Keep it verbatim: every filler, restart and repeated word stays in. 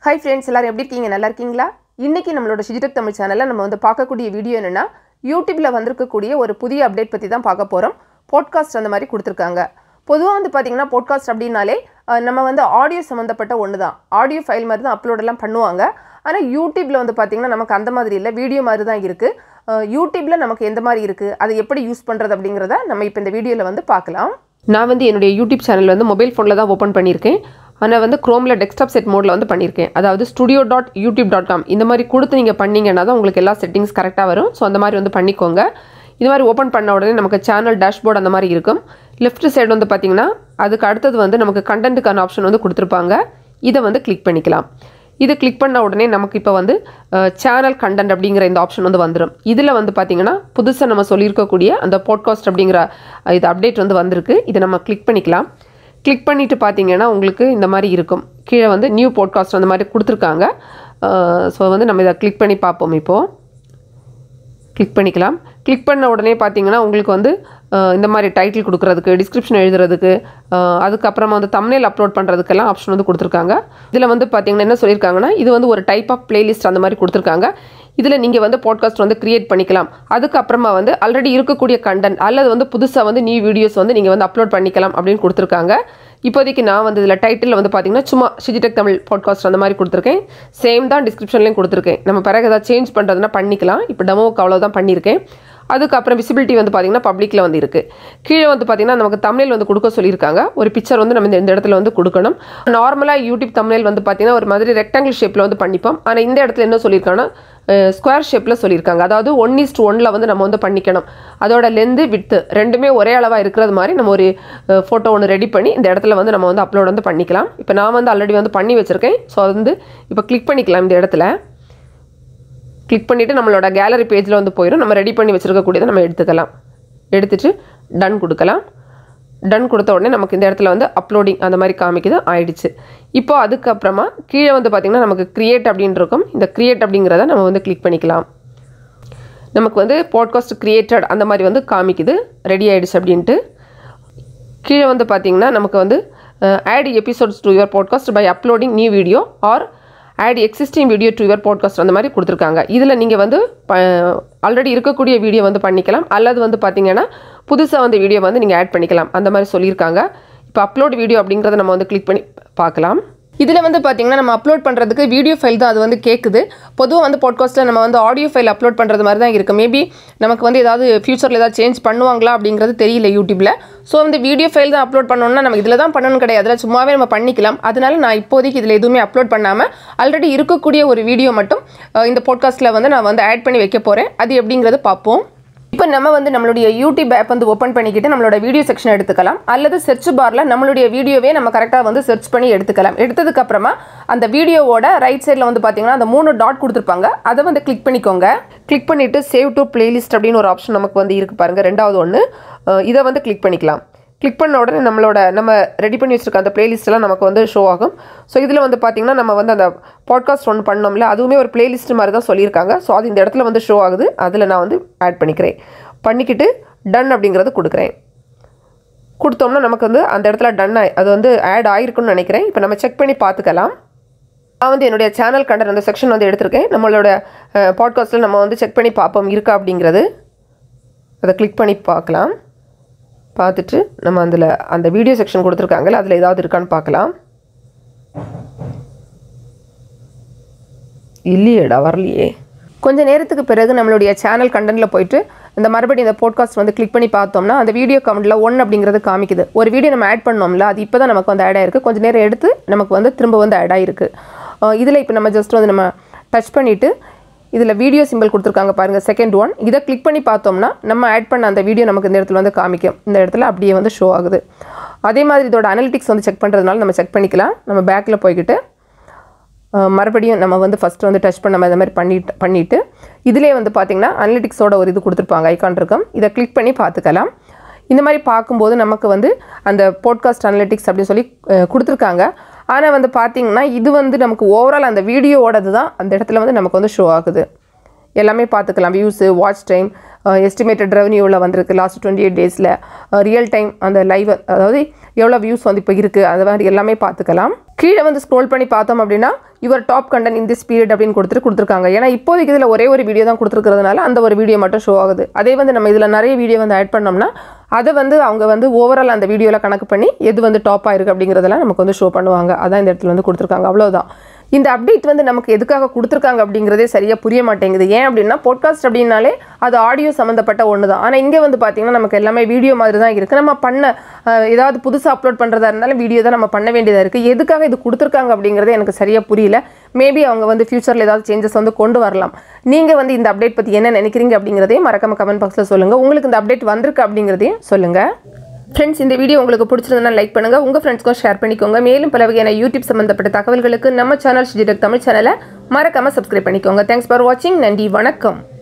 Hi friends, எல்லாரும் எப்படி இருக்கீங்க? நல்லா இருக்கீங்களா? இன்னைக்கு நம்மளோட Shiji Tech Tamil சேனல்ல நம்ம வந்து பார்க்கக்கூடிய வீடியோ என்னன்னா YouTubeல வந்திருக்கக்கூடிய ஒரு புதிய அப்டேட் பத்தி தான் பார்க்க போறோம். பாட்காஸ்ட் அந்த மாதிரி கொடுத்திருக்காங்க. பொதுவா வந்து பாத்தீங்கன்னா பாட்காஸ்ட் அப்படினாலே நம்ம வந்து ஆடியோ சம்பந்தப்பட்ட ஒன்று தான். ஆடியோ ஃபைல் மாதிரி தான் அப்லோட் எல்லாம் பண்ணுவாங்க. ஆனா YouTubeல வந்து பாத்தீங்கன்னா நமக்கு அந்த மாதிரி இல்ல, வீடியோ மாதிரி தான் இருக்கு. YouTubeல நமக்கு எந்த மாதிரி இருக்கு, அதை எப்படி யூஸ் பண்றது அப்படிங்கறத நம்ம இப்போ இந்த வீடியோல வந்து பார்க்கலாம். நான் வந்து என்னோட YouTube சேனல் வந்து மொபைல் ஃபோன்ல தான் ஓபன் பண்ணியிருக்கேன். ஆனால் வந்து குரோம்ல டெஸ்க்டாப் செட் மோடில் வந்து பண்ணியிருக்கேன். அதாவது studio dot YouTube dot com இந்த மாதிரி கொடுத்து நீங்கள் பண்ணிங்கன்னா தான் உங்களுக்கு எல்லா செட்டிங்ஸ் கரெக்டாக வரும். ஸோ அந்த மாதிரி வந்து பண்ணிக்கோங்க. இது மாதிரி ஓப்பன் பண்ண உடனே நமக்கு சேனல் டேஷ்போர்டு அந்த மாதிரி இருக்கும். லெஃப்ட் சைடு வந்து பார்த்திங்கன்னா அதுக்கு அடுத்தது வந்து நமக்கு கண்டென்ட்டுக்கான ஆப்ஷன் வந்து கொடுத்துருப்பாங்க. இதை வந்து கிளிக் பண்ணிக்கலாம். இது கிளிக் பண்ண உடனே நமக்கு இப்போ வந்து சேனல் கண்டென்ட் அப்படிங்கிற இந்த ஆப்ஷன் வந்து வந்துடும். இதில் வந்து பார்த்திங்கன்னா புதுசாக நம்ம சொல்லியிருக்கக்கூடிய அந்த பாட்காஸ்ட் அப்படிங்கிற இது அப்டேட் வந்து வந்திருக்கு. இதை நம்ம கிளிக் பண்ணிக்கலாம். கிளிக் பண்ணிவிட்டு பார்த்தீங்கன்னா உங்களுக்கு இந்த மாதிரி இருக்கும். கீழே வந்து நியூ பாட்காஸ்ட் அந்த மாதிரி கொடுத்துருக்காங்க. ஸோ வந்து நம்ம இதை கிளிக் பண்ணி பார்ப்போம். இப்போது கிளிக் பண்ணிக்கலாம். கிளிக் பண்ண உடனே பார்த்தீங்கன்னா உங்களுக்கு வந்து இந்த மாதிரி டைட்டில் கொடுக்குறதுக்கு, டிஸ்கிரிப்ஷன் எழுதுறதுக்கு, அதுக்கப்புறமா வந்து தம்ப்நெயில் அப்லோட் பண்ணுறதுக்கெல்லாம் ஆப்ஷன் வந்து கொடுத்துருக்காங்க. இதில் வந்து பார்த்தீங்கன்னா என்ன சொல்லியிருக்காங்கன்னா இது வந்து ஒரு டைப் ஆஃப் பிளேலிஸ்ட் அந்த மாதிரி கொடுத்துருக்காங்க. இதில் நீங்கள் வந்து பாட்காஸ்ட் வந்து கிரியேட் பண்ணிக்கலாம். அதுக்கப்புறமா வந்து ஆல்ரெடி இருக்கக்கூடிய கண்டென்ட் அல்லது வந்து புதுசாக வந்து நியூ வீடியோஸ் வந்து நீங்கள் வந்து அப்லோட் பண்ணிக்கலாம் அப்படின்னு கொடுத்துருக்காங்க. இப்போதைக்கு நான் வந்து இதில் டைட்டில் வந்து பார்த்தீங்கன்னா சும்மா Shiji Tech Tamil பாட்காஸ்ட் அந்த மாதிரி கொடுத்துருக்கேன். சேம் தான் டிஸ்கிரிப்ஷன்லேயும் கொடுத்துருக்கேன். நம்ம பிறகு ஏதாவது சேஞ்ச் பண்ணுறதுனா பண்ணிக்கலாம். இப்போ டெமோவுக்கு அவ்வளோதான் பண்ணியிருக்கேன். அதுக்கப்புறம் விசிபிலிட்டி வந்து பார்த்திங்கன்னா பப்ளிக்கில் வந்து இருக்குது. கீழே வந்து பார்த்திங்கன்னா நமக்கு தம்ப்நெயில் வந்து கொடுக்க சொல்லியிருக்காங்க. ஒரு பிக்சர் வந்து நம்ம இந்த இடத்துல வந்து கொடுக்கணும். நார்மலாக யூடியூப் தம்ப்நெயில் வந்து பார்த்திங்கன்னா ஒரு மாதிரி ரெக்டாங்கிள் ஷேப்பில் வந்து பண்ணிப்போம். ஆனால் இந்த இடத்துல என்ன சொல்லியிருக்காங்கன்னா ஸ்கொயர் ஷேப்பில் சொல்லியிருக்காங்க. அதாவது ஒன் இஸ்ட் ஒன்னில் வந்து நம்ம வந்து பண்ணிக்கணும். அதோட லென்த்து விட்த்து ரெண்டுமே ஒரே அளவாக இருக்கிறது மாதிரி நம்ம ஒரு ஃபோட்டோ ஒன்று ரெடி பண்ணி இந்த இடத்துல வந்து நம்ம வந்து அப்லோட் வந்து பண்ணிக்கலாம். இப்போ நான் வந்து ஆல்ரெடி வந்து பண்ணி வச்சுருக்கேன். ஸோ அது வந்து இப்போ கிளிக் பண்ணிக்கலாம். இந்த இடத்துல கிளிக் பண்ணிவிட்டு நம்மளோட கேலரி பேஜில் வந்து போயிடும். நம்ம ரெடி பண்ணி வச்சுருக்கக்கூடியதை நம்ம எடுத்துக்கலாம். எடுத்துகிட்டு டன் கொடுக்கலாம். டன் கொடுத்த உடனே நமக்கு இந்த இடத்துல வந்து அப்லோடிங் அந்த மாதிரி காமிக்குது. ஆயிடுச்சு. இப்போ அதுக்கப்புறமா கீழே வந்து பார்த்திங்கன்னா நமக்கு கிரியேட் அப்படின்னு இருக்கும். இந்த கிரியேட் அப்படிங்கிறத நம்ம வந்து கிளிக் பண்ணிக்கலாம். நமக்கு வந்து பாட்காஸ்ட் கிரியேட்டட் அந்த மாதிரி வந்து காமிக்குது. ரெடி ஆகிடுச்சு அப்படின்ட்டு. கீழே வந்து பார்த்திங்கன்னா நமக்கு வந்து add episodes to your podcast by uploading new video or add existing video to your podcast அந்த மாதிரி கொடுத்துருக்காங்க. இதில் நீங்கள் வந்து ஆல்ரெடி இருக்கக்கூடிய வீடியோ வந்து பண்ணிக்கலாம். அல்லது வந்து பார்த்தீங்கன்னா புதுசாக வந்து வீடியோ வந்து நீங்கள் ஆட் பண்ணிக்கலாம் அந்த மாதிரி சொல்லியிருக்காங்க. இப்போ அப்லோட் வீடியோ அப்படிங்கிறத நம்ம வந்து கிளிக் பண்ணி பார்க்கலாம். இதில் வந்து பார்த்திங்கன்னா நம்ம அப்லோட் பண்ணுறதுக்கு வீடியோ ஃபைல் தான் அது வந்து கேட்குது. பொதுவாக வந்து பாட்காஸ்ட்டில் நம்ம வந்து ஆடியோ ஃபைல் அப்லோட் பண்ணுறது மாதிரி தான் இருக்குது. மேபி நமக்கு வந்து ஏதாவது ஃபியூச்சரில் ஏதாவது சேஞ்ச் பண்ணுவாங்களா அப்படிங்கிறது தெரியல யூடியூப்பில். ஸோ வந்து வீடியோ ஃபைல் தான் அப்லோட் பண்ணணும்னா நம்ம இதில் தான் பண்ணணும் கிடையாது. அதில் சும்மாவே நம்ம பண்ணிக்கலாம். அதனால நான் இப்போதைக்கு இதில் எதுவுமே அப்லோட் பண்ணாமல் ஆல்ரெடி இருக்கக்கூடிய ஒரு வீடியோ மட்டும் இந்த பாட்காஸ்ட்டில் வந்து நான் வந்து ஆட் பண்ணி வைக்க போகிறேன். அது எப்படிங்கிறது பார்ப்போம். இப்போ நம்ம வந்து நம்மளுடைய யூடியூப் ஆப் வந்து ஓப்பன் பண்ணிக்கிட்டு நம்மளோட வீடியோ செக்ஷன் எடுத்துக்கலாம். அல்லது சர்ச் பாரில் நம்மளுடைய வீடியோவே நம்ம கரெக்டாக வந்து சர்ச் பண்ணி எடுத்துக்கலாம். எடுத்ததுக்கப்புறமா அந்த வீடியோவோட ரைட் சைடில் வந்து பார்த்தீங்கன்னா அந்த மூணு டாட் கொடுத்துருப்பாங்க. அதை வந்து கிளிக் பண்ணிக்கோங்க. கிளிக் பண்ணிவிட்டு சேவ் டு பிளேலிஸ்ட் அப்படின்னு ஒரு ஆப்ஷன் நமக்கு வந்து இருக்குது பாருங்கள். ரெண்டாவது ஒன்று இதை வந்து கிளிக் பண்ணிக்கலாம். கிளிக் பண்ண உடனே நம்மளோட நம்ம ரெடி பண்ணி வச்சுருக்க அந்த பிளேலிஸ்ட்டெல்லாம் நமக்கு வந்து ஷோ ஆகும். ஸோ இதில் வந்து பார்த்திங்கன்னா நம்ம வந்து அந்த பாட்காஸ்ட் ஒன்று பண்ணோம்ல, அதுவுமே ஒரு பிளேலிஸ்ட் மாதிரி தான் சொல்லியிருக்காங்க. ஸோ அது இந்த இடத்துல வந்து ஷோ ஆகுது. அதில் நான் வந்து ஆட் பண்ணிக்கிறேன். பண்ணிக்கிட்டு டன் அப்படிங்கிறது கொடுக்குறேன். கொடுத்தோம்னா நமக்கு வந்து அந்த இடத்துல டன் ஆகி அது வந்து ஆட் ஆகிருக்குன்னு நினைக்கிறேன். இப்போ நம்ம செக் பண்ணி பார்த்துக்கலாம். நான் வந்து என்னுடைய சேனல் கண்டென்ட் அந்த செக்ஷன் வந்து எடுத்திருக்கேன். நம்மளோட பாட்காஸ்ட்டில் நம்ம வந்து செக் பண்ணி பார்ப்போம் இருக்கா அப்படிங்கிறது. அதை கிளிக் பண்ணி பார்க்கலாம். பார்த்துட்டு நம்ம அதில் அந்த வீடியோ செக்ஷன் கொடுத்துருக்காங்கல்ல, அதில் ஏதாவது இருக்கான்னு பார்க்கலாம். இல்லையேடா, வரலையே. கொஞ்சம் நேரத்துக்கு பிறகு நம்மளுடைய சேனல் கண்டென்ட்டில் போயிட்டு இந்த மறுபடியும் இந்த பாட்காஸ்ட் வந்து கிளிக் பண்ணி பார்த்தோம்னா அந்த வீடியோ கமெண்ட்டில் ஒன் அப்படிங்கிறது காமிக்குது. ஒரு வீடியோ நம்ம ஆட் பண்ணோம்ல, அது இப்போ தான் நமக்கு வந்து ஆட் ஆகிருக்கு. கொஞ்சம் நேரம் எடுத்து நமக்கு வந்து திரும்ப வந்து ஆட் ஆகிருக்கு. இதில் இப்போ நம்ம ஜஸ்ட் வந்து நம்ம டச் பண்ணிவிட்டு இதில் வீடியோ சிம்பிள் கொடுத்துருக்காங்க பாருங்கள், செகண்ட் ஒன். இதை கிளிக் பண்ணி பார்த்தோம்னா நம்ம ஆட் பண்ண அந்த வீடியோ நமக்கு இந்த இடத்துல வந்து காமிக்கும். இந்த இடத்துல அப்படியே வந்து ஷோ ஆகுது. அதே மாதிரி இதோட அனலிட்டிக்ஸ் வந்து செக் பண்ணுறதுனால நம்ம செக் பண்ணிக்கலாம். நம்ம பேக்கில் போய்கிட்டு மறுபடியும் நம்ம வந்து ஃபஸ்ட்டு வந்து டச் பண்ண இந்த மாதிரி பண்ணிட்டு பண்ணிவிட்டு இதிலே வந்து பார்த்திங்கன்னா அனலிட்டிக்ஸோட ஒரு இது கொடுத்துருப்பாங்க, ஐக்கான் இருக்கும். இதை கிளிக் பண்ணி பார்த்துக்கலாம். இந்த மாதிரி பார்க்கும்போது நமக்கு வந்து அந்த பாட்காஸ்ட் அனலிட்டிக்ஸ் அப்படின்னு சொல்லி கொடுத்துருக்காங்க. ஆனால் வந்து பார்த்திங்கன்னா இது வந்து நமக்கு ஓவரால் அந்த வீடியோவோடது தான் அந்த இடத்துல வந்து நமக்கு வந்து ஷோ ஆகுது. எல்லாமே பார்த்துக்கலாம். வியூஸு, வாட்ச் டைம், எஸ்டிமேட்டட் ரெவன்யூவில் வந்திருக்கு லாஸ்ட் டுவெண்ட்டி எயிட் டேஸில், ரியல் டைம் அந்த லைவ் அதாவது எவ்வளோ வியூஸ் வந்து இப்போ இருக்குது அது மாதிரி எல்லாமே பார்த்துக்கலாம். கீழே வந்து ஸ்க்ரோல் பண்ணி பார்த்தோம் அப்படின்னா your top content in this period அப்படின்னு கொடுத்துட்டு கொடுத்துருக்காங்க. ஏன்னா இப்போதைக்கு இதில் ஒரே ஒரு வீடியோ தான் கொடுத்துருக்கிறதுனால அந்த ஒரு வீடியோ மட்டும் ஷோ ஆகுது. அதே வந்து நம்ம இதில் நிறைய வீடியோ வந்து ஆட் பண்ணோம்னா அதை வந்து அவங்க வந்து ஓவரால் அந்த வீடியோவில் கணக்கு பண்ணி எது வந்து டாப் ஆயிருக்கு அப்படிங்கிறதெல்லாம் நமக்கு வந்து ஷோ பண்ணுவாங்க. அதான் இந்த இடத்துல வந்து கொடுத்துருக்காங்க. அவ்வளோதான். இந்த அப்டேட் வந்து நமக்கு எதுக்காக கொடுத்துருக்காங்க அப்படிங்கிறதே சரியாக புரிய மாட்டேங்குது. ஏன் அப்படின்னா பாட்காஸ்ட் அப்படின்னாலே அது ஆடியோ சம்மந்தப்பட்ட ஒன்று தான். ஆனால் இங்கே வந்து பார்த்திங்கன்னா நமக்கு எல்லாமே வீடியோ மாதிரி தான் இருக்குது. நம்ம பண்ண ஏதாவது புதுசாக அப்லோட் பண்ணுறதா இருந்தாலும் வீடியோ தான் நம்ம பண்ண வேண்டியதாக இருக்குது. எதுக்காக இது கொடுத்துருக்காங்க அப்படிங்கிறதே எனக்கு சரியாக புரியல. மேபி அவங்க வந்து ஃபியூச்சரில் ஏதாவது சேஞ்சஸ் வந்து கொண்டு வரலாம். நீங்கள் வந்து இந்த அப்டேட் பற்றி என்ன நினைக்கிறீங்க அப்படிங்கிறதையும் மறக்காம கமெண்ட் பாக்ஸில் சொல்லுங்கள். உங்களுக்கு இந்த அப்டேட் வந்திருக்கு அப்படிங்கிறதையும் சொல்லுங்கள். ஃப்ரெண்ட்ஸ், இந்த வீடியோ உங்களுக்கு பிடிச்சிருந்தா லைக் பண்ணுங்கள், உங்கள் ஃப்ரெண்ட்ஸ்க்கும் ஷேர் பண்ணிக்கோங்க. மேலும் பல வகையான யூடியூப் சம்மந்தப்பட்ட தகவல்களுக்கு நம்ம சேனல் ஷிஜி டெக் தமிழ் சேனலை மறக்காமல் சப்ஸ்கிரைப் பண்ணிக்கோங்க. தேங்க்ஸ் ஃபார் வாட்சிங். நன்றி, வணக்கம்.